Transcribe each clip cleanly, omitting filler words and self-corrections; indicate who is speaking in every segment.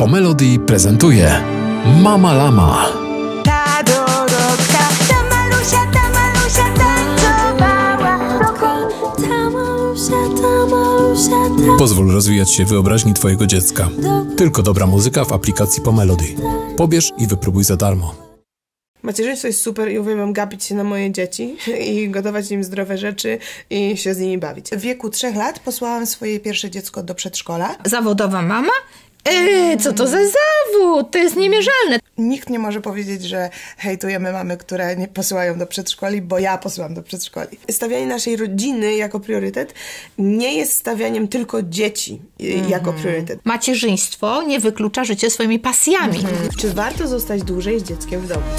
Speaker 1: Pomelody prezentuje Mama Lama.
Speaker 2: Ta Dorotka, ta malusia tańcowała. Ta malusia.
Speaker 1: Pozwól rozwijać się wyobraźni Twojego dziecka. Tylko dobra muzyka w aplikacji Pomelody. Pobierz i wypróbuj za darmo.
Speaker 3: Macierzyństwo jest super i uwielbiam gapić się na moje dzieci i gotować im zdrowe rzeczy i się z nimi bawić.
Speaker 4: W wieku 3 lat posłałam swoje pierwsze dziecko do przedszkola.
Speaker 5: Zawodowa mama? Co to za zawód? To jest niemierzalne.
Speaker 4: Nikt nie może powiedzieć, że hejtujemy mamy, które nie posyłają do przedszkoli, bo ja posyłam do przedszkoli.
Speaker 3: Stawianie naszej rodziny jako priorytet nie jest stawianiem tylko dzieci jako priorytet.
Speaker 5: Macierzyństwo nie wyklucza życia swoimi pasjami.
Speaker 3: Czy warto zostać dłużej z dzieckiem w domu?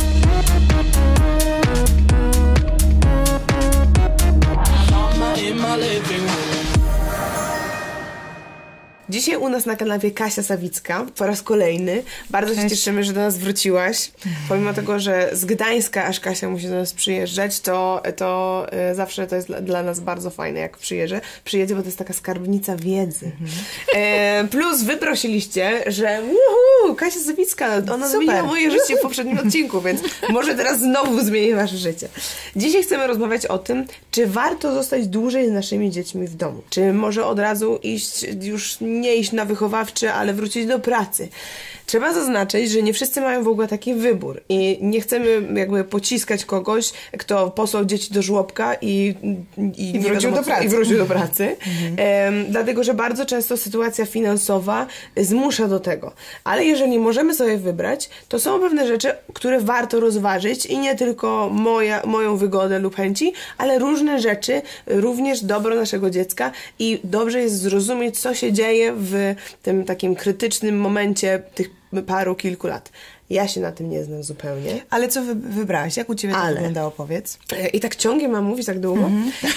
Speaker 3: Dzisiaj u nas na kanapie Kasia Sawicka, po raz kolejny. Bardzo się cieszymy, że do nas wróciłaś. Pomimo tego, że z Gdańska aż Kasia musi do nas przyjeżdżać, to zawsze to jest dla nas bardzo fajne, jak przyjedzie, bo to jest taka skarbnica wiedzy. Plus wy prosiliście, że Kasia Sawicka, ona zmieniła moje życie w poprzednim odcinku, więc może teraz znowu zmieni wasze życie. Dzisiaj chcemy rozmawiać o tym, czy warto zostać dłużej z naszymi dziećmi w domu. Czy może od razu nie iść na wychowawczy, ale wrócić do pracy. Trzeba zaznaczyć, że nie wszyscy mają w ogóle taki wybór i nie chcemy jakby pociskać kogoś, kto posłał dzieci do żłobka i wrócił do pracy. Dlatego, że bardzo często sytuacja finansowa zmusza do tego. Ale jeżeli możemy sobie wybrać, to są pewne rzeczy, które warto rozważyć i nie tylko moją wygodę lub chęci, ale różne rzeczy, również dobro naszego dziecka i dobrze jest zrozumieć, co się dzieje w tym takim krytycznym momencie tych kilku lat. Ja się na tym nie znam zupełnie.
Speaker 4: Ale co wybrałaś? Jak u Ciebie to wyglądało? Powiedz.
Speaker 3: I tak ciągiem mam mówić tak długo?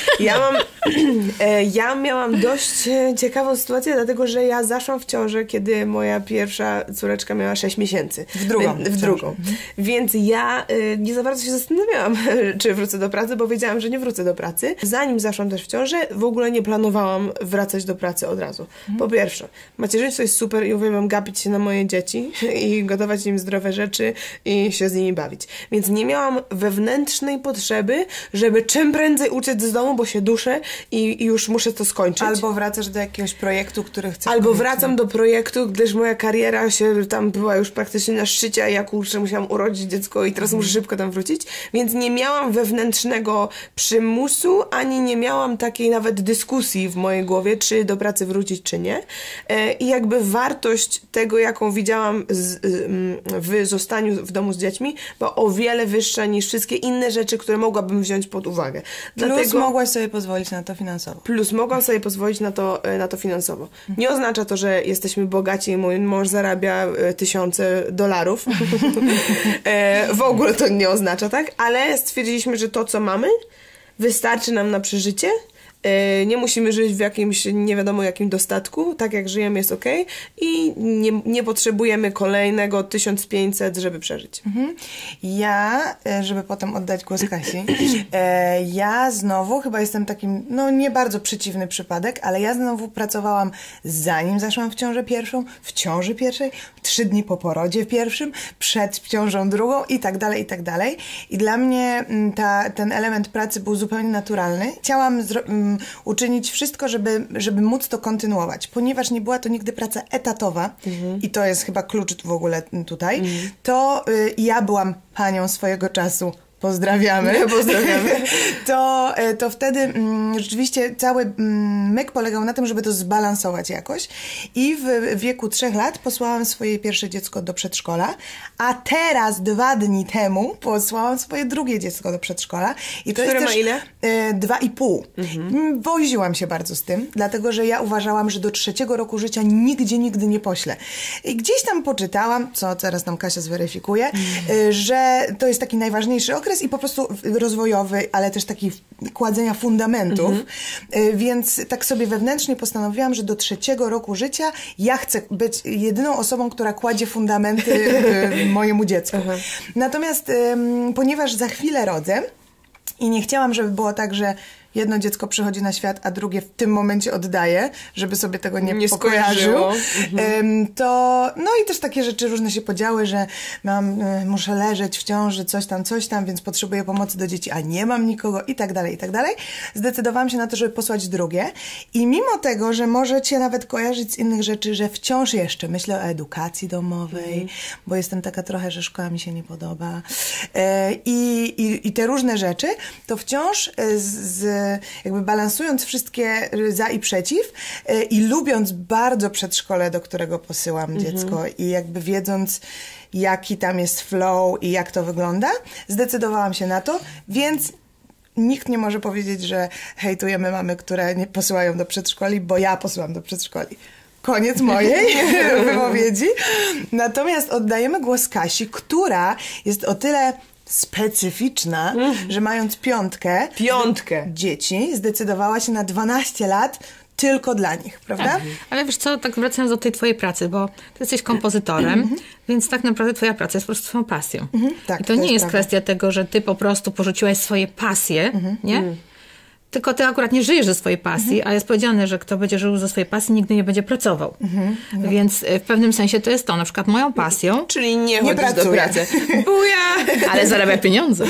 Speaker 3: Ja miałam dość ciekawą sytuację, dlatego że ja zaszłam w ciążę, kiedy moja pierwsza córeczka miała 6 miesięcy. W drugą. Więc ja nie za bardzo się zastanawiałam, czy wrócę do pracy, bo wiedziałam, że nie wrócę do pracy. Zanim zaszłam też w ciążę, w ogóle nie planowałam wracać do pracy od razu. Po pierwsze, macierzyństwo jest super i uwielbiam gapić się na moje dzieci i gotować im zdrowe rzeczy i się z nimi bawić. Więc nie miałam wewnętrznej potrzeby, żeby czym prędzej uciec z domu, bo się duszę i już muszę to skończyć.
Speaker 4: Albo wracasz do jakiegoś projektu, który chcesz.
Speaker 3: Albo wracam do projektu, gdyż moja kariera się tam była już praktycznie na szczycie, a ja musiałam urodzić dziecko i teraz muszę szybko tam wrócić. Więc nie miałam wewnętrznego przymusu, ani nie miałam takiej nawet dyskusji w mojej głowie, czy do pracy wrócić, czy nie. I jakby wartość tego, jaką widziałam w zostaniu w domu z dziećmi, była o wiele wyższa niż wszystkie inne rzeczy, które mogłabym wziąć pod uwagę.
Speaker 4: Plus mogłaś sobie pozwolić na to finansowo.
Speaker 3: Mogłam sobie pozwolić na to finansowo. Nie oznacza to, że jesteśmy bogaci i mój mąż zarabia $1000. W ogóle to nie oznacza, tak? Ale stwierdziliśmy, że to, co mamy, wystarczy nam na przeżycie. Nie musimy żyć w jakimś nie wiadomo jakim dostatku, tak jak żyjemy jest okej i nie potrzebujemy kolejnego 1500, żeby przeżyć.
Speaker 4: Ja, żeby potem oddać głos Kasi, ja znowu chyba jestem takim, nie bardzo przeciwny przypadek, ale ja znowu pracowałam zanim zaszłam w ciążę pierwszą, w ciąży pierwszej, 3 dni po porodzie pierwszym, przed ciążą drugą i tak dalej, i tak dalej. I dla mnie ten element pracy był zupełnie naturalny. Chciałam uczynić wszystko, żeby móc to kontynuować. Ponieważ nie była to nigdy praca etatowa i to jest chyba klucz w ogóle tutaj, to ja byłam panią swojego czasu. Pozdrawiamy. To wtedy rzeczywiście cały myk polegał na tym, żeby to zbalansować jakoś. I w wieku 3 lat posłałam swoje pierwsze dziecko do przedszkola, a teraz 2 dni temu posłałam swoje drugie dziecko do przedszkola. I to
Speaker 3: które
Speaker 4: jest
Speaker 3: ma ile?
Speaker 4: 2,5. Woziłam się bardzo z tym, dlatego że ja uważałam, że do 3 roku życia nigdy nie poślę. I gdzieś tam poczytałam, co teraz nam Kasia zweryfikuje, że to jest taki najważniejszy okres i po prostu rozwojowy, ale też taki kładzenia fundamentów. Więc tak sobie wewnętrznie postanowiłam, że do 3 roku życia ja chcę być jedyną osobą, która kładzie fundamenty mojemu dziecku. Natomiast ponieważ za chwilę rodzę i nie chciałam, żeby było tak, że jedno dziecko przychodzi na świat, a drugie w tym momencie oddaje, żeby sobie tego nie pokojarzył. No i też takie rzeczy różne się podziały, że muszę leżeć w ciąży, coś tam, więc potrzebuję pomocy do dzieci, a nie mam nikogo i tak dalej, i tak dalej. Zdecydowałam się na to, żeby posłać drugie i mimo tego, że możecie nawet kojarzyć z innych rzeczy, że wciąż jeszcze myślę o edukacji domowej, bo jestem taka trochę, że szkoła mi się nie podoba i te różne rzeczy, to wciąż jakby balansując wszystkie za i przeciw i lubiąc bardzo przedszkole, do którego posyłam dziecko i jakby wiedząc, jaki tam jest flow i jak to wygląda, zdecydowałam się na to, więc nikt nie może powiedzieć, że hejtujemy mamy, które nie posyłają do przedszkoli, bo ja posyłam do przedszkoli. Koniec mojej wypowiedzi. Natomiast oddajemy głos Kasi, która jest o tyle specyficzna, że mając piątkę dzieci, zdecydowała się na 12 lat tylko dla nich, prawda?
Speaker 5: Tak. Ale wiesz co, tak wracając do tej twojej pracy, bo ty jesteś kompozytorem, więc tak naprawdę twoja praca jest po prostu twoją pasją.
Speaker 4: Tak,
Speaker 5: i to nie jest
Speaker 4: prawda.
Speaker 5: kwestia tego, że ty po prostu porzuciłaś swoje pasje, nie? Tylko ty akurat nie żyjesz ze swojej pasji, a jest powiedziane, że kto będzie żył ze swojej pasji, nigdy nie będzie pracował. Więc w pewnym sensie to jest to. Na przykład moją pasją...
Speaker 3: Czyli nie chodzisz do pracy.
Speaker 5: Buja! Ale zarabia pieniądze.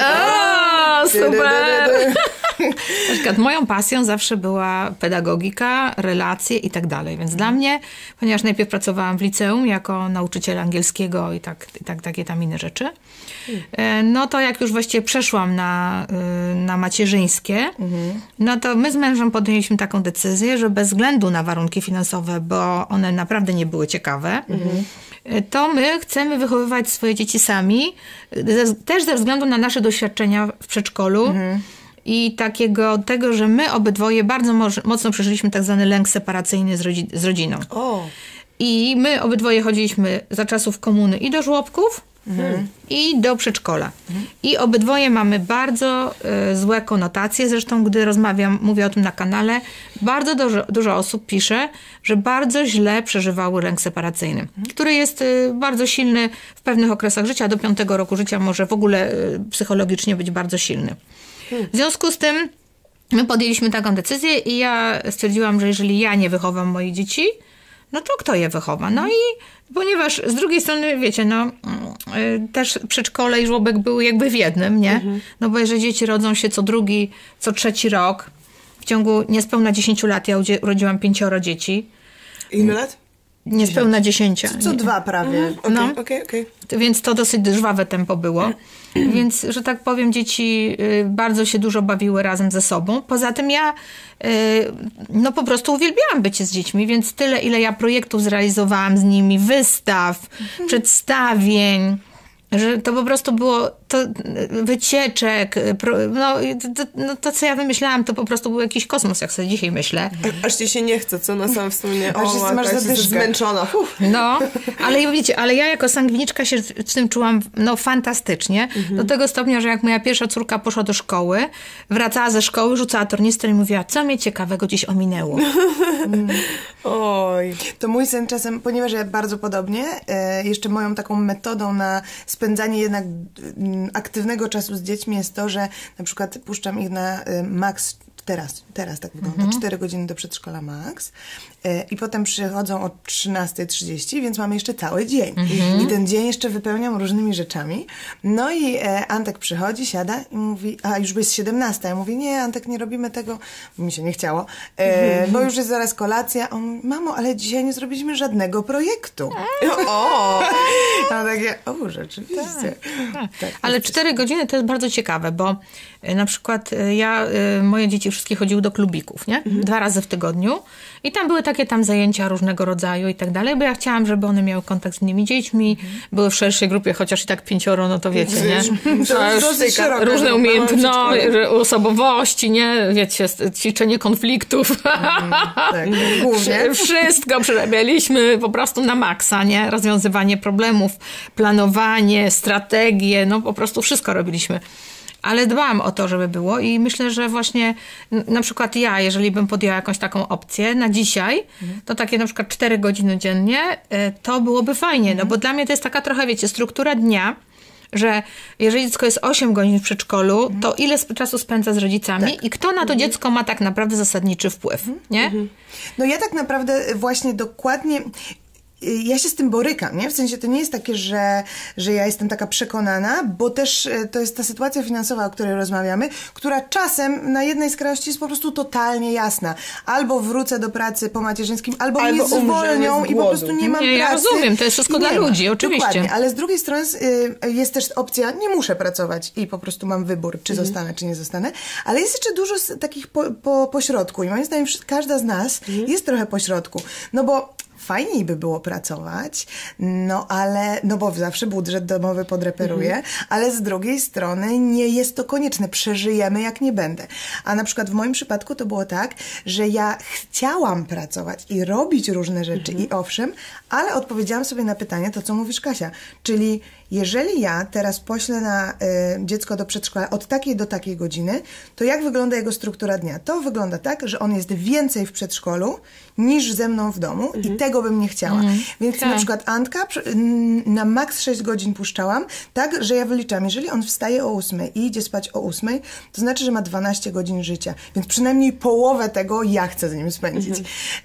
Speaker 5: O, super! Na przykład moją pasją zawsze była pedagogika, relacje i tak dalej. Więc dla mnie, ponieważ najpierw pracowałam w liceum jako nauczyciel angielskiego i takie tam inne rzeczy, no to jak już właściwie przeszłam na macierzyńskie, no to my z mężem podjęliśmy taką decyzję, że bez względu na warunki finansowe, bo one naprawdę nie były ciekawe, to my chcemy wychowywać swoje dzieci sami, też ze względu na nasze doświadczenia w przedszkolu, i tego, że my obydwoje bardzo mocno przeżyliśmy tak zwany lęk separacyjny z rodziną. I my obydwoje chodziliśmy za czasów komuny i do żłobków, i do przedszkola. I obydwoje mamy bardzo złe konotacje. Zresztą, gdy mówię o tym na kanale, bardzo dużo osób pisze, że bardzo źle przeżywały lęk separacyjny, który jest bardzo silny w pewnych okresach życia. Do 5 roku życia może w ogóle psychologicznie być bardzo silny. W związku z tym my podjęliśmy taką decyzję i ja stwierdziłam, że jeżeli ja nie wychowam moich dzieci, no to kto je wychowa? No i ponieważ z drugiej strony, wiecie, no też przedszkole i żłobek były jakby w jednym, nie? No bo jeżeli dzieci rodzą się co drugi, co trzeci rok, w ciągu niespełna 10 lat ja urodziłam 5 dzieci.
Speaker 3: Ile lat?
Speaker 5: Niespełna 10.
Speaker 4: Co 2 prawie.
Speaker 3: Okej.
Speaker 5: Więc to dosyć żwawe tempo było. Więc, że tak powiem, dzieci bardzo się dużo bawiły razem ze sobą. Poza tym ja no po prostu uwielbiałam bycie z dziećmi, więc tyle, ile ja projektów zrealizowałam z nimi, wystaw, przedstawień, że to po prostu było wycieczek, to co ja wymyślałam, to po prostu był jakiś kosmos, jak sobie dzisiaj myślę.
Speaker 3: Aż ci się nie chce, co na samym wspomnienie.
Speaker 4: Masz
Speaker 3: jesteś zmęczona.
Speaker 5: No, ale wiecie, ale ja jako sangwiniczka się z tym czułam fantastycznie. Do tego stopnia, że jak moja pierwsza córka poszła do szkoły, wracała ze szkoły, rzucała tornistrę i mówiła, co mnie ciekawego dziś ominęło.
Speaker 3: Oj.
Speaker 4: To mój syn czasem, ponieważ ja bardzo podobnie, jeszcze moją taką metodą na spędzanie jednak aktywnego czasu z dziećmi jest to, że na przykład puszczam ich na maks teraz tak wygląda, 4 godziny do przedszkola maks i potem przychodzą o 13:30, więc mamy jeszcze cały dzień. I ten dzień jeszcze wypełniam różnymi rzeczami. No i Antek przychodzi, siada i mówi, a już jest 17, ja mówię, nie, Antek, nie robimy tego, bo mi się nie chciało, bo już jest zaraz kolacja. On mówi, mamo, ale dzisiaj nie zrobiliśmy żadnego projektu. A takie, rzeczywiście.
Speaker 5: Tak. Ale 4 godziny to jest bardzo ciekawe, bo na przykład moje dzieci wszystkie chodziły do klubików, nie? 2 razy w tygodniu i tam były takie tam zajęcia różnego rodzaju i tak dalej, bo ja chciałam, żeby one miały kontakt z innymi dziećmi, były w szerszej grupie, chociaż i tak 5, no to wiecie, nie? Różne umiejętności, osobowości, nie? Wiecie, ćwiczenie konfliktów.
Speaker 4: Tak, głównie.
Speaker 5: Wszystko przerabialiśmy po prostu na maksa, nie? Rozwiązywanie problemów, planowanie, strategie, no po prostu wszystko robiliśmy. Ale dbałam o to, żeby było i myślę, że właśnie na przykład ja, jeżeli bym podjęła jakąś taką opcję na dzisiaj, to takie na przykład 4 godziny dziennie, to byłoby fajnie, no bo dla mnie to jest taka trochę, wiecie, struktura dnia, że jeżeli dziecko jest 8 godzin w przedszkolu, to ile czasu spędza z rodzicami i kto na to dziecko ma tak naprawdę zasadniczy wpływ, nie?
Speaker 4: No ja tak naprawdę właśnie dokładnie... Ja się z tym borykam, nie? W sensie to nie jest takie, że ja jestem taka przekonana, bo też to jest ta sytuacja finansowa, o której rozmawiamy, która czasem na jednej skrajności jest po prostu totalnie jasna. Albo wrócę do pracy po macierzyńskim, albo mnie zwolnią i po prostu nie mam pracy.
Speaker 5: Ja rozumiem, to jest wszystko dla ludzi, oczywiście.
Speaker 4: Dokładnie, ale z drugiej strony jest też opcja, nie muszę pracować i po prostu mam wybór, czy zostanę, czy nie zostanę, ale jest jeszcze dużo takich pośrodku i moim zdaniem każda z nas jest trochę pośrodku, no bo fajniej by było pracować, no bo zawsze budżet domowy podreperuje, ale z drugiej strony nie jest to konieczne. Przeżyjemy, jak nie będę. A na przykład w moim przypadku to było tak, że ja chciałam pracować i robić różne rzeczy i owszem, ale odpowiedziałam sobie na pytanie, to co mówisz, Kasia, czyli jeżeli ja teraz poślę na dziecko do przedszkola od takiej do takiej godziny, to jak wygląda jego struktura dnia? To wygląda tak, że on jest więcej w przedszkolu niż ze mną w domu i tego bym nie chciała. Więc na przykład Antka na maks 6 godzin puszczałam, tak, że ja wyliczam, jeżeli on wstaje o 8 i idzie spać o 8, to znaczy, że ma 12 godzin życia. Więc przynajmniej połowę tego ja chcę z nim spędzić.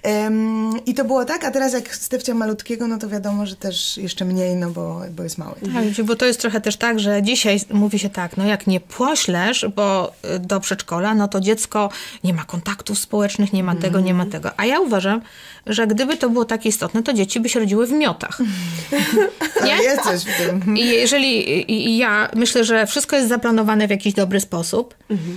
Speaker 4: I to było tak, a teraz jak Stefcia malutkiego, no to wiadomo, że też jeszcze mniej, no bo jest mały.
Speaker 5: Bo to jest trochę też tak, że dzisiaj mówi się tak, no jak nie poślesz do przedszkola, no to dziecko nie ma kontaktów społecznych, nie ma tego, nie ma tego. A ja uważam, że gdyby to było tak istotne, to dzieci by się rodziły w miotach. Nie?
Speaker 4: Jest coś w tym.
Speaker 5: I ja myślę, że wszystko jest zaplanowane w jakiś dobry sposób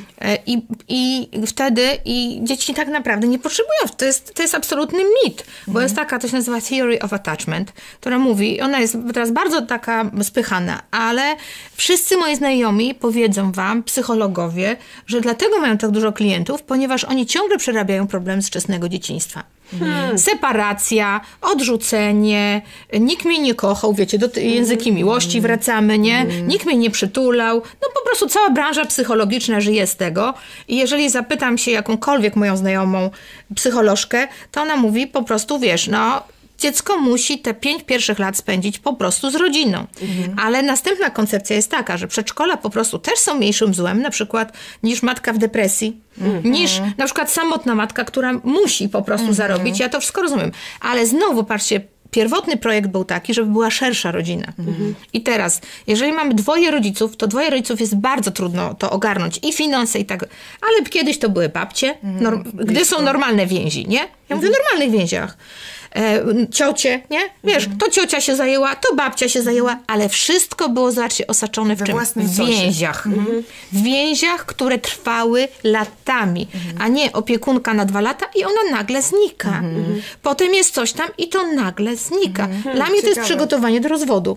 Speaker 5: i wtedy dzieci tak naprawdę nie potrzebują. To jest absolutny mit, bo jest taka, to się nazywa Theory of Attachment, która mówi, ona jest teraz bardzo taka spychana, ale wszyscy moi znajomi powiedzą wam, psychologowie, że dlatego mają tak dużo klientów, ponieważ oni ciągle przerabiają problem z wczesnego dzieciństwa. Separacja, odrzucenie, nikt mnie nie kochał, wiecie, do języki miłości wracamy, nie? Nikt mnie nie przytulał. No po prostu cała branża psychologiczna żyje z tego. I jeżeli zapytam się jakąkolwiek moją znajomą psycholożkę, to ona mówi po prostu, wiesz, no dziecko musi te 5 pierwszych lat spędzić po prostu z rodziną. Ale następna koncepcja jest taka, że przedszkola po prostu też są mniejszym złem, na przykład niż matka w depresji, niż na przykład samotna matka, która musi po prostu zarobić. Ja to wszystko rozumiem. Ale znowu, patrzcie, pierwotny projekt był taki, żeby była szersza rodzina. I teraz, jeżeli mamy 2 rodziców, to 2 rodziców jest bardzo trudno to ogarnąć i finanse i tak. Ale kiedyś to były babcie, gdy są normalne więzi, nie? Ja mówię o normalnych więziach. Ciocie, nie? Wiesz, to ciocia się zajęła, to babcia się zajęła, ale wszystko było, zobaczcie, osaczone w czym? W więziach. W więziach, które trwały latami, a nie opiekunka na 2 lata i ona nagle znika. Potem jest coś tam i to nagle znika. Dla mnie to jest przygotowanie do rozwodu.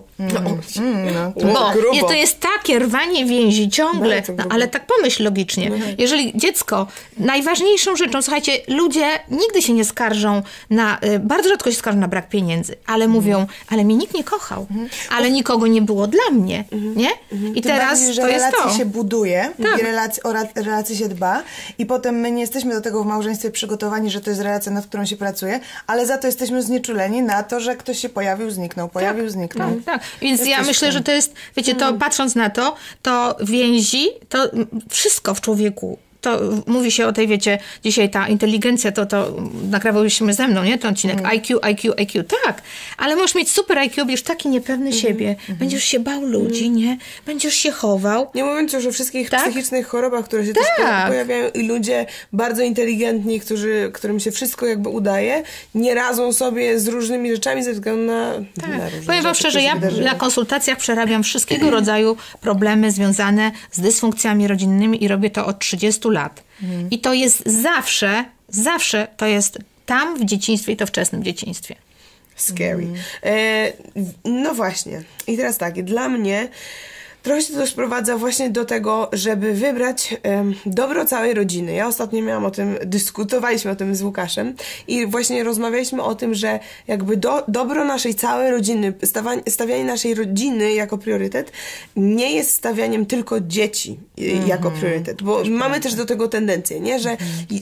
Speaker 5: Bo to jest takie rwanie więzi ciągle, ale tak pomyśl logicznie. Jeżeli dziecko, najważniejszą rzeczą, słuchajcie, ludzie nigdy się nie skarżą bardzo rzadko się skarżą na brak pieniędzy, ale mówią, ale mnie nikt nie kochał, ale nikogo nie było dla mnie, nie? I teraz
Speaker 4: bardziej, że
Speaker 5: to jest to.
Speaker 4: relacje się buduje i o relacje się dba i potem my nie jesteśmy do tego w małżeństwie przygotowani, że to jest relacja, nad którą się pracuje, ale za to jesteśmy znieczuleni na to, że ktoś się pojawił, zniknął.
Speaker 5: Tak. Więc ja myślę, że to jest, wiecie, to patrząc na to więzi, to wszystko w człowieku, to mówi się o tej, wiecie, dzisiaj ta inteligencja, to nagrywałyśmy ze mną, nie? Ten odcinek IQ. Tak, ale możesz mieć super IQ, będziesz taki niepewny siebie, będziesz się bał ludzi, nie? Będziesz się chował.
Speaker 3: Nie mówiąc już o wszystkich psychicznych chorobach, które się też pojawiają i ludzie bardzo inteligentni, którym się wszystko jakby udaje, nie radzą sobie z różnymi rzeczami ze względu na
Speaker 5: Powiem wam szczerze, ja na konsultacjach przerabiam wszystkiego rodzaju problemy związane z dysfunkcjami rodzinnymi i robię to od 30 lat. I to jest zawsze to jest tam w dzieciństwie i to wczesnym dzieciństwie.
Speaker 3: Scary. No właśnie. I teraz tak, dla mnie trochę się to sprowadza właśnie do tego, żeby wybrać dobro całej rodziny. Ja ostatnio dyskutowaliśmy o tym z Łukaszem i właśnie rozmawialiśmy o tym, że jakby dobro naszej całej rodziny, stawianie naszej rodziny jako priorytet nie jest stawianiem tylko dzieci jako priorytet, bo mamy też do tego tendencję, nie? Że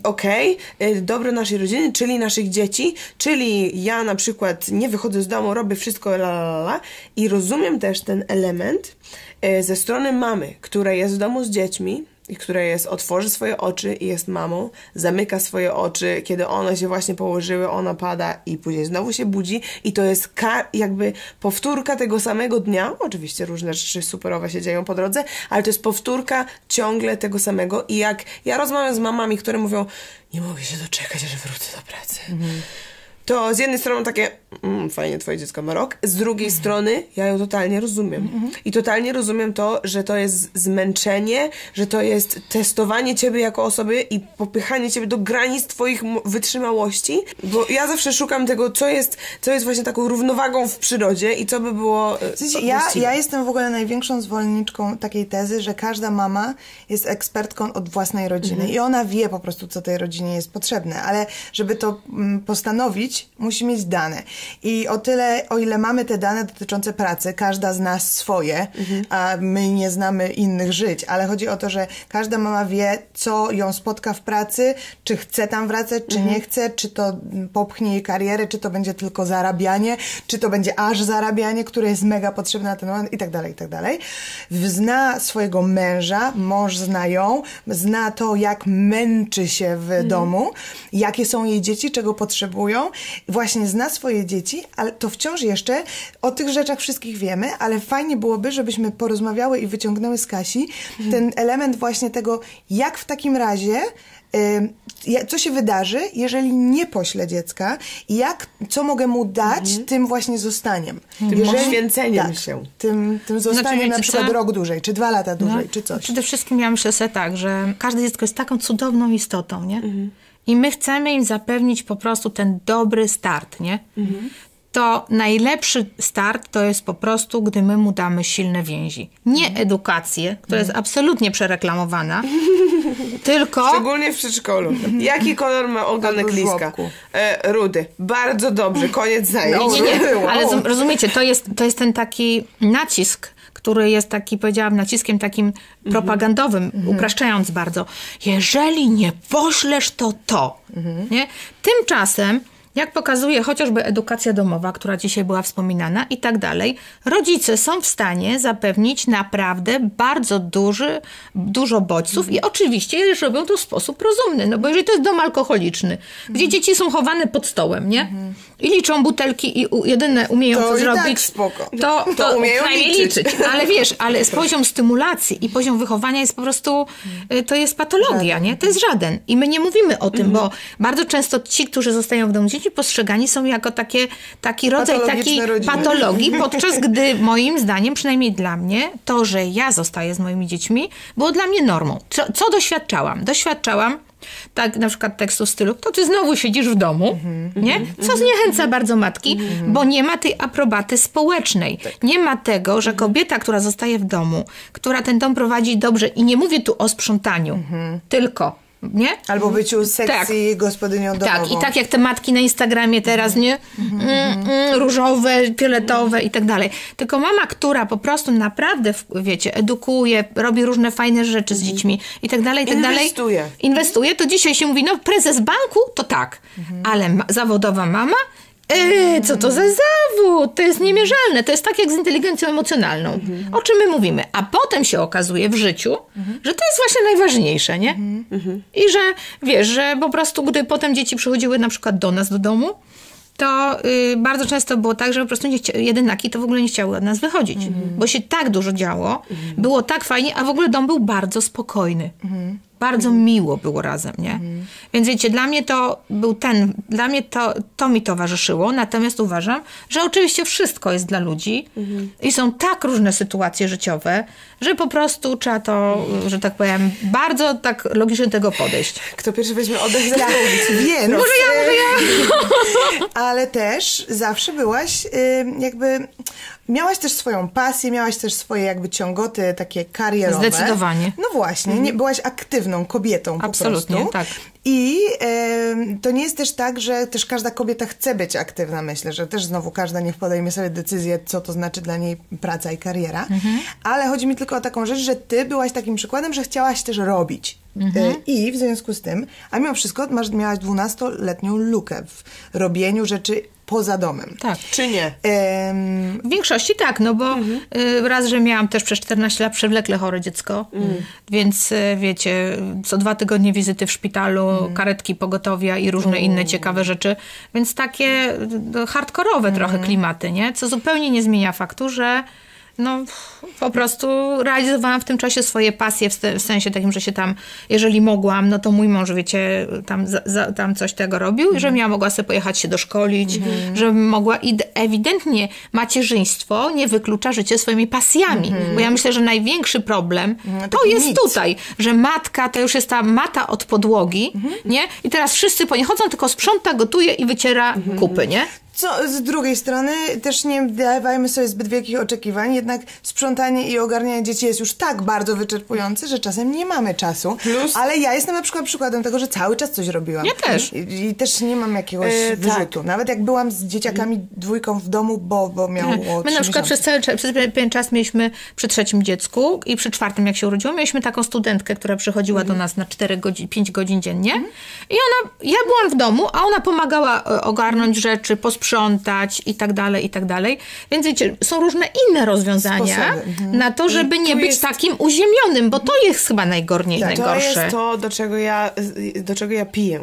Speaker 3: dobro naszej rodziny, czyli naszych dzieci, czyli ja na przykład nie wychodzę z domu, robię wszystko i rozumiem też ten element ze strony mamy, która jest w domu z dziećmi i która otworzy swoje oczy i jest mamą, zamyka swoje oczy, kiedy one się właśnie położyły, ona pada i później znowu się budzi i to jest jakby powtórka tego samego dnia. Oczywiście różne rzeczy superowe się dzieją po drodze, ale to jest powtórka ciągle tego samego i jak ja rozmawiam z mamami, które mówią, nie mogę się doczekać, że wrócę do pracy. To z jednej strony mam takie, fajnie, twoje dziecko ma rok. Z drugiej strony ja ją totalnie rozumiem. I totalnie rozumiem to, że to jest zmęczenie, że to jest testowanie ciebie jako osoby i popychanie ciebie do granic twoich wytrzymałości. Bo ja zawsze szukam tego, co jest właśnie taką równowagą w przyrodzie i co by było...
Speaker 4: Ja jestem w ogóle największą zwolenniczką takiej tezy, że każda mama jest ekspertką od własnej rodziny i ona wie po prostu, co tej rodzinie jest potrzebne, ale żeby to postanowić, musi mieć dane. I o ile mamy te dane dotyczące pracy, każda z nas swoje, a my nie znamy innych żyć, ale chodzi o to, że każda mama wie, co ją spotka w pracy, czy chce tam wracać, czy nie chce, czy to popchnie jej karierę, czy to będzie tylko zarabianie, czy to będzie aż zarabianie, które jest mega potrzebne na ten moment i tak dalej, i tak dalej. Zna swojego męża, mąż zna ją, zna to, jak męczy się w domu, jakie są jej dzieci, czego potrzebują. Właśnie zna swoje dzieci, ale to wciąż jeszcze o tych rzeczach wszystkich wiemy, ale fajnie byłoby, żebyśmy porozmawiały i wyciągnęły z Kasi ten element właśnie tego, jak w takim razie co się wydarzy, jeżeli nie poślę dziecka i co mogę mu dać tym właśnie zostaniem.
Speaker 3: Tym poświęceniem się.
Speaker 4: Tym zostaniem na przykład rok dłużej, czy 2 lata dłużej, czy coś.
Speaker 5: Przede wszystkim ja myślę sobie tak, że każde dziecko jest taką cudowną istotą, nie? I my chcemy im zapewnić po prostu ten dobry start, nie? To najlepszy start to jest po prostu, gdy my mu damy silne więzi. Nie edukację, która jest absolutnie przereklamowana, tylko...
Speaker 3: Szczególnie w przedszkolu. Jaki kolor ma ogonek liska? Rudy. Bardzo dobrze, koniec zajęć.
Speaker 5: Nie. Ale rozumiecie, to jest ten taki nacisk, który jest taki, powiedziałam, naciskiem takim propagandowym, upraszczając bardzo. Jeżeli nie poślesz, to. Nie? Tymczasem, jak pokazuje chociażby edukacja domowa, która dzisiaj była wspominana i tak dalej, rodzice są w stanie zapewnić naprawdę bardzo dużo bodźców i oczywiście robią to w sposób rozumny, no bo jeżeli to jest dom alkoholiczny, gdzie dzieci są chowane pod stołem, nie? I liczą butelki i jedyne umieją to zrobić,
Speaker 4: tak spoko.
Speaker 5: To umieją liczyć. Ale wiesz, ale poziom stymulacji i poziom wychowania jest po prostu, to jest patologia, nie? To jest żaden. I my nie mówimy o tym, bo bardzo często ci, którzy zostają w domu dzieci, postrzegani są jako taki rodzaj takiej patologii, podczas gdy moim zdaniem, przynajmniej dla mnie, to, że ja zostaję z moimi dziećmi, było dla mnie normą. Co doświadczałam? Doświadczałam tak na przykład tekstu w stylu, to ty znowu siedzisz w domu, nie? Co zniechęca bardzo matki, bo nie ma tej aprobaty społecznej. Nie ma tego, że kobieta, która zostaje w domu, która ten dom prowadzi dobrze i nie mówię tu o sprzątaniu, tylko nie?
Speaker 4: Albo byciu sekcji gospodynią domową.
Speaker 5: Tak, i tak jak te matki na Instagramie teraz, nie? Różowe, fioletowe i tak dalej. Tylko mama, która po prostu naprawdę, wiecie, edukuje, robi różne fajne rzeczy z dziećmi i tak dalej, i tak dalej. Inwestuje, to dzisiaj się mówi, no prezes banku, to tak. Ale zawodowa mama? Co to za zawód? To jest niemierzalne. To jest tak jak z inteligencją emocjonalną. O czym my mówimy? A potem się okazuje w życiu, że to jest właśnie najważniejsze, nie? I że, wiesz, że po prostu, gdy potem dzieci przychodziły na przykład do nas do domu, to bardzo często było tak, że po prostu jedynaki to w ogóle nie chciały od nas wychodzić. Bo się tak dużo działo, było tak fajnie, a w ogóle dom był bardzo spokojny. Bardzo miło było razem, nie? Więc wiecie, dla mnie to był dla mnie to mi towarzyszyło, natomiast uważam, że oczywiście wszystko jest dla ludzi i są tak różne sytuacje życiowe, że po prostu trzeba to, że tak powiem, bardzo tak logicznie do tego podejść.
Speaker 3: Kto pierwszy weźmie oddech za
Speaker 4: Więc,
Speaker 5: może ja.
Speaker 4: Ale też zawsze byłaś jakby miałaś też swoją pasję, miałaś też swoje jakby ciągoty takie karierowe.
Speaker 5: Zdecydowanie.
Speaker 4: No właśnie, nie, byłaś aktywną kobietą po
Speaker 5: Absolutnie,
Speaker 4: prostu.
Speaker 5: tak.
Speaker 4: I to nie jest też tak, że też każda kobieta chce być aktywna, myślę, że też znowu każda niech podejmie sobie decyzję, co to znaczy dla niej praca i kariera. Ale chodzi mi tylko o taką rzecz, że ty byłaś takim przykładem, że chciałaś też robić. I w związku z tym, a mimo wszystko miałaś 12-letnią lukę w robieniu rzeczy poza domem.
Speaker 5: Tak.
Speaker 3: Czy nie?
Speaker 5: W większości tak, no bo raz, że miałam też przez 14 lat przewlekle chore dziecko, więc wiecie, co 2 tygodnie wizyty w szpitalu, karetki pogotowia i różne inne ciekawe rzeczy, więc takie hardkorowe trochę klimaty, nie? Co zupełnie nie zmienia faktu, że no po prostu realizowałam w tym czasie swoje pasje, w sensie takim, że się tam, jeżeli mogłam, no to mój mąż, wiecie, tam coś tego robił, że ja mogła sobie pojechać się doszkolić, że mogła i ewidentnie macierzyństwo nie wyklucza życie swoimi pasjami, bo ja myślę, że największy problem to jest tutaj, że matka to już jest ta mata od podłogi, nie? I teraz wszyscy po nie chodzą, tylko sprząta, gotuje i wyciera kupy, nie?
Speaker 4: Co z drugiej strony też nie dawajmy sobie zbyt wielkich oczekiwań, jednak sprzątanie i ogarnianie dzieci jest już tak bardzo wyczerpujące, że czasem nie mamy czasu. Ale ja jestem na przykład przykładem tego, że cały czas coś robiłam.
Speaker 5: Ja też.
Speaker 4: I też nie mam jakiegoś wyrzutu. Tak. Nawet jak byłam z dzieciakami 2 w domu, bo miało
Speaker 5: My na przykład przez pewien czas mieliśmy przy 3 dziecku i przy 4, jak się urodziło, mieliśmy taką studentkę, która przychodziła do nas na 5 godzin dziennie. I ja byłam w domu, a ona pomagała ogarnąć rzeczy, posprzątać i tak dalej. Więc wiecie, są różne inne rozwiązania na to, żeby nie być takim uziemionym, bo to jest chyba najgorsze.
Speaker 3: To jest to, do czego ja piję.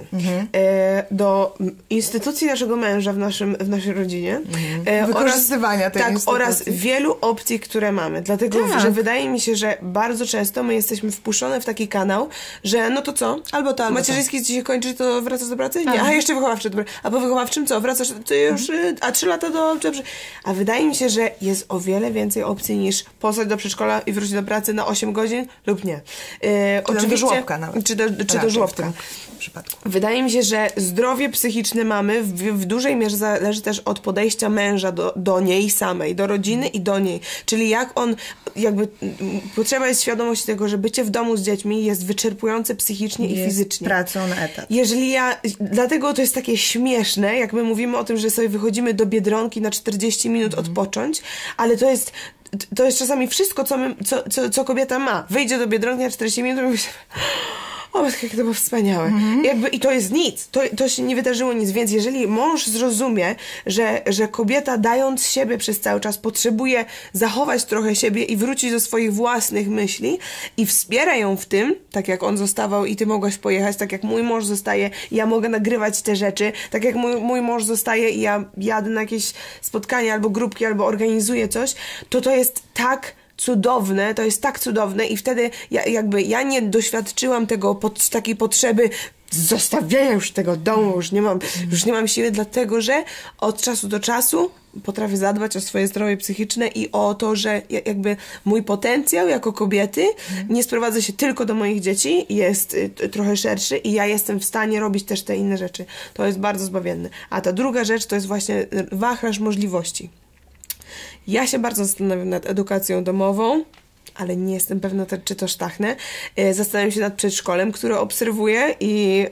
Speaker 3: Do instytucji naszego męża w naszej rodzinie.
Speaker 4: Wykorzystywania tej instytucji.
Speaker 3: Oraz wielu opcji, które mamy. Dlatego, że wydaje mi się, że bardzo często my jesteśmy wpuszczone w taki kanał, że no to co? Albo to, macierzyński ci się kończy, to wracasz do pracy? Nie. A jeszcze wychowawczy. Dobra. A po wychowawczym co? Wracasz, to już, a 3 lata do... A wydaje mi się, że jest o wiele więcej opcji niż posłać do przedszkola i wrócić do pracy na 8 godzin lub nie.
Speaker 4: Oczywiście, do żłobka nawet.
Speaker 3: Czy do żłobka.
Speaker 4: W przypadku.
Speaker 3: Wydaje mi się, że zdrowie psychiczne mamy w dużej mierze zależy też od podejścia męża do niej samej, do rodziny i do niej. Czyli jak on, jakby potrzeba jest świadomość tego, że bycie w domu z dziećmi jest wyczerpujące psychicznie i fizycznie.
Speaker 4: Pracą na etat.
Speaker 3: Dlatego to jest takie śmieszne, jak my mówimy o tym, że sobie wychodzimy do Biedronki na 40 minut odpocząć, ale to jest czasami wszystko, co kobieta ma. Wyjdzie do Biedronki na 40 minut i myśli, o, jak to było wspaniałe. I to jest nic. To się nie wydarzyło nic. Więc jeżeli mąż zrozumie, że kobieta dając siebie przez cały czas potrzebuje zachować trochę siebie i wrócić do swoich własnych myśli i wspiera ją w tym, tak jak on zostawał i ty mogłaś pojechać, tak jak mój mąż zostaje i ja mogę nagrywać te rzeczy, tak jak mój mąż zostaje i ja jadę na jakieś spotkanie albo grupki, albo organizuję coś, to jest tak cudowne, to jest tak cudowne i wtedy ja nie doświadczyłam takiej potrzeby zostawienia już tego domu, już nie mam siły, dlatego że od czasu do czasu potrafię zadbać o swoje zdrowie psychiczne i o to, że jakby mój potencjał jako kobiety nie sprowadza się tylko do moich dzieci, jest trochę szerszy i ja jestem w stanie robić też te inne rzeczy. To jest bardzo zbawienne. A ta druga rzecz to jest właśnie wachlarz możliwości. Ja się bardzo zastanawiam nad edukacją domową, ale nie jestem pewna, czy to sztachnę. Zastanawiam się nad przedszkolem, które obserwuję i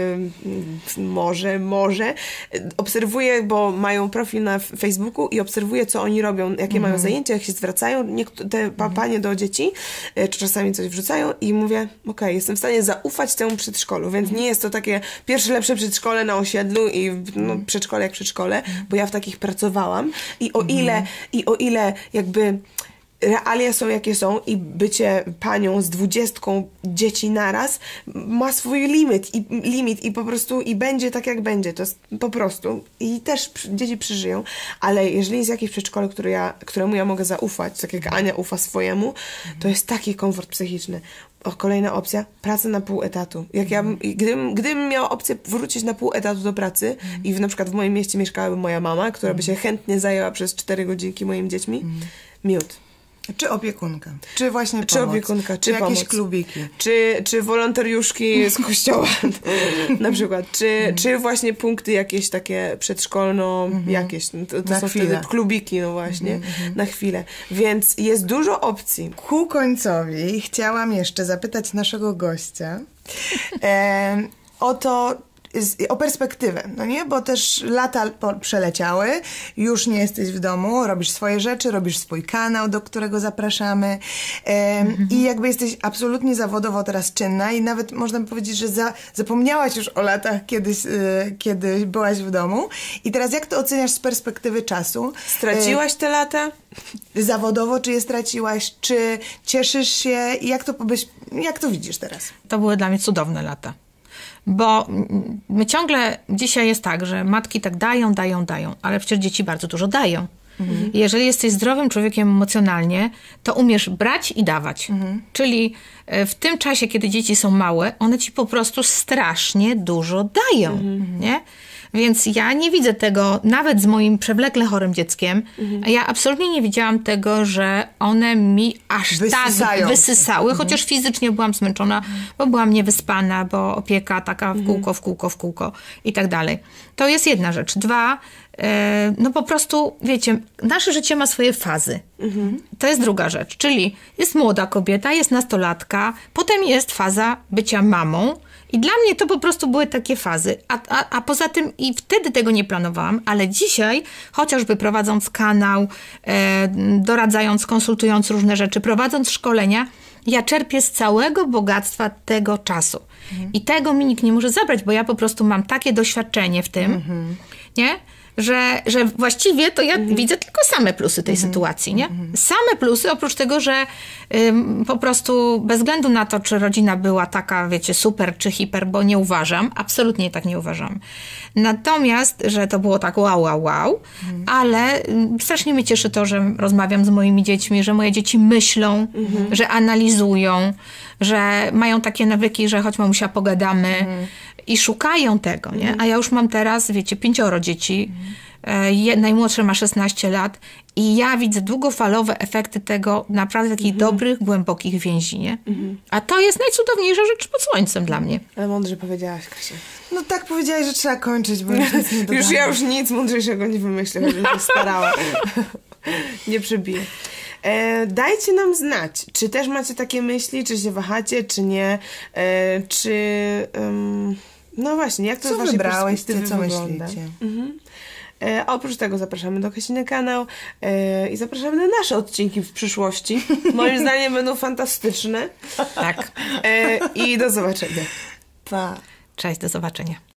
Speaker 3: może obserwuję, bo mają profil na Facebooku i obserwuję, co oni robią, jakie mają zajęcia, jak się zwracają te panie do dzieci, czy czasami coś wrzucają i mówię, okej, jestem w stanie zaufać temu przedszkolu, więc nie jest to takie pierwsze lepsze przedszkole na osiedlu i przedszkole jak przedszkole, bo ja w takich pracowałam i o ile jakby realia są jakie są i bycie panią z 20 dzieci naraz ma swój limit i po prostu i będzie tak jak będzie, to jest po prostu i też dzieci przeżyją, ale jeżeli jest jakieś przedszkole, któremu ja mogę zaufać, tak jak Ania ufa swojemu, to jest taki komfort psychiczny. Kolejna opcja, praca na pół etatu. Gdybym miała opcję wrócić na pół etatu do pracy i na przykład w moim mieście mieszkałaby moja mama, która by się chętnie zajęła przez 4 godzinki moimi dziećmi, miód.
Speaker 4: Czy opiekunka, czy właśnie
Speaker 3: Czy
Speaker 4: pomoc,
Speaker 3: opiekunka, czy
Speaker 4: jakieś
Speaker 3: pomoc.
Speaker 4: klubiki.
Speaker 3: Czy wolontariuszki z kościoła na przykład, czy właśnie punkty jakieś takie przedszkolno, jakieś, no to
Speaker 4: Na
Speaker 3: są
Speaker 4: chwilę.
Speaker 3: wtedy klubiki, no właśnie, na chwilę. Więc jest dużo opcji.
Speaker 4: Ku końcowi chciałam jeszcze zapytać naszego gościa o perspektywę, no nie? Bo też lata przeleciały, już nie jesteś w domu, robisz swoje rzeczy, robisz swój kanał, do którego zapraszamy i jakby jesteś absolutnie zawodowo teraz czynna i nawet można by powiedzieć, że zapomniałaś już o latach kiedy byłaś w domu i teraz jak to oceniasz z perspektywy czasu?
Speaker 3: Straciłaś te lata?
Speaker 4: Zawodowo, czy je straciłaś, czy cieszysz się i jak to widzisz teraz?
Speaker 5: To były dla mnie cudowne lata. Bo my ciągle, dzisiaj jest tak, że matki tak dają, ale przecież dzieci bardzo dużo dają. I jeżeli jesteś zdrowym człowiekiem emocjonalnie, to umiesz brać i dawać. Czyli w tym czasie, kiedy dzieci są małe, one ci po prostu strasznie dużo dają, nie? Więc ja nie widzę tego, nawet z moim przewlekle chorym dzieckiem, ja absolutnie nie widziałam tego, że one mi aż tak wysysały, chociaż fizycznie byłam zmęczona, bo byłam niewyspana, bo opieka taka w kółko i tak dalej. To jest jedna rzecz. Dwa, no po prostu, wiecie, nasze życie ma swoje fazy. To jest druga rzecz, czyli jest młoda kobieta, jest nastolatka, potem jest faza bycia mamą, i dla mnie to po prostu były takie fazy. A poza tym i wtedy tego nie planowałam, ale dzisiaj, chociażby prowadząc kanał, doradzając, konsultując różne rzeczy, prowadząc szkolenia, ja czerpię z całego bogactwa tego czasu. I tego mi nikt nie może zabrać, bo ja po prostu mam takie doświadczenie w tym, nie? Że właściwie to ja widzę tylko same plusy tej sytuacji, nie? Same plusy, oprócz tego, że po prostu bez względu na to, czy rodzina była taka, wiecie, super czy hiper, bo nie uważam, absolutnie tak nie uważam. Natomiast, że to było tak wow, ale strasznie mnie cieszy to, że rozmawiam z moimi dziećmi, że moje dzieci myślą, że analizują, że mają takie nawyki, że choć mamusia pogadamy, i szukają tego, nie? A ja już mam teraz, wiecie, 5 dzieci, najmłodsze ma 16 lat i ja widzę długofalowe efekty tego naprawdę takich dobrych, głębokich więzi, nie? A to jest najcudowniejsza rzecz pod słońcem dla mnie.
Speaker 3: Ale mądrze powiedziałaś, Kasia.
Speaker 4: No tak powiedziałaś, że trzeba kończyć, bo już nic nie dodam.
Speaker 3: Ja już nic mądrzejszego nie wymyślę, będę się starała. Nie przebiję. Dajcie nam znać, czy też macie takie myśli, czy się wahacie, czy nie, no właśnie, jak to z waszej perspektywy wygląda?
Speaker 4: Myślicie?
Speaker 3: A oprócz tego zapraszamy do Kasiny kanał i zapraszamy na nasze odcinki w przyszłości. Moim zdaniem będą fantastyczne.
Speaker 5: Tak.
Speaker 3: I do zobaczenia.
Speaker 4: Pa.
Speaker 5: Cześć, do zobaczenia.